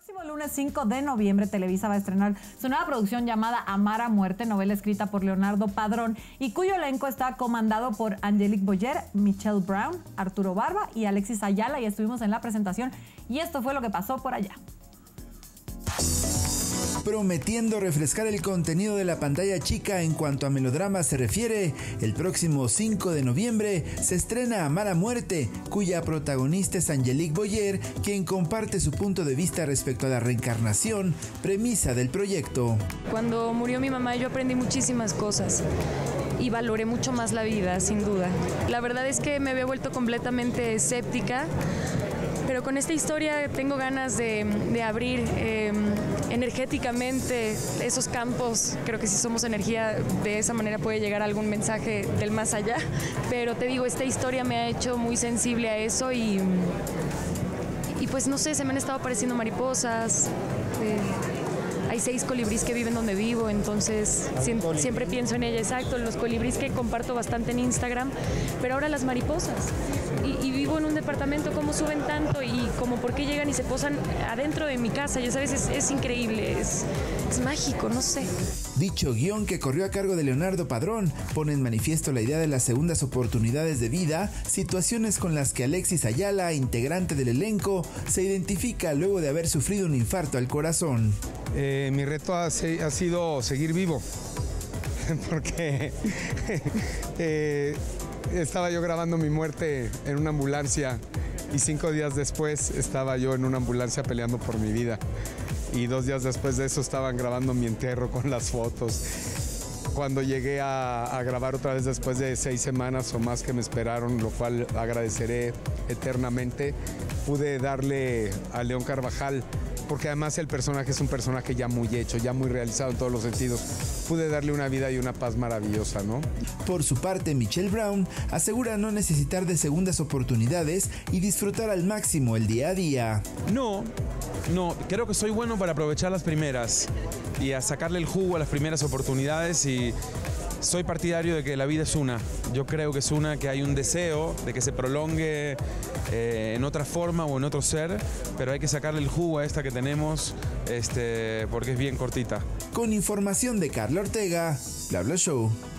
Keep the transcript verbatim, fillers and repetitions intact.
próximo lunes cinco de noviembre, Televisa va a estrenar su nueva producción llamada Amar a Muerte, novela escrita por Leonardo Padrón y cuyo elenco está comandado por Angelique Boyer, Michelle Brown, Arturo Barba y Alexis Ayala, y estuvimos en la presentación y esto fue lo que pasó por allá. Prometiendo refrescar el contenido de la pantalla chica en cuanto a melodrama se refiere, el próximo cinco de noviembre se estrena Amar a Muerte, cuya protagonista es Angelique Boyer, quien comparte su punto de vista respecto a la reencarnación, premisa del proyecto. Cuando murió mi mamá yo aprendí muchísimas cosas y valoré mucho más la vida, sin duda. La verdad es que me había vuelto completamente escéptica, pero con esta historia tengo ganas de, de abrir eh, energéticamente esos campos. Creo que si somos energía, de esa manera puede llegar algún mensaje del más allá. Pero te digo, esta historia me ha hecho muy sensible a eso y, y pues no sé, se me han estado apareciendo mariposas. Eh, Hay seis colibríes que viven donde vivo, entonces siempre, siempre pienso en ella, exacto, los colibríes que comparto bastante en Instagram, pero ahora las mariposas. Y, y vivo en un departamento, ¿cómo suben tanto? Y como por qué llegan y se posan adentro de mi casa, ya sabes, es, es increíble, es, es mágico, no sé. Dicho guión, que corrió a cargo de Leonardo Padrón, pone en manifiesto la idea de las segundas oportunidades de vida, situaciones con las que Alexis Ayala, integrante del elenco, se identifica luego de haber sufrido un infarto al corazón. Eh, mi reto ha, ha sido seguir vivo, porque eh, estaba yo grabando mi muerte en una ambulancia y cinco días después estaba yo en una ambulancia peleando por mi vida. Y dos días después de eso estaban grabando mi entierro con las fotos. Cuando llegué a, a grabar otra vez después de seis semanas o más que me esperaron, lo cual agradeceré eternamente, pude darle a León Carvajal, porque además el personaje es un personaje ya muy hecho, ya muy realizado en todos los sentidos. Pude darle una vida y una paz maravillosa, ¿no? Por su parte, Michelle Brown asegura no necesitar de segundas oportunidades y disfrutar al máximo el día a día. No, no, creo que soy bueno para aprovechar las primeras y a sacarle el jugo a las primeras oportunidades, y soy partidario de que la vida es una. Yo creo que es una, que hay un deseo de que se prolongue eh, en otra forma o en otro ser, pero hay que sacarle el jugo a esta que tenemos, este, porque es bien cortita. Con información de Carla Ortega, BlaBla Show.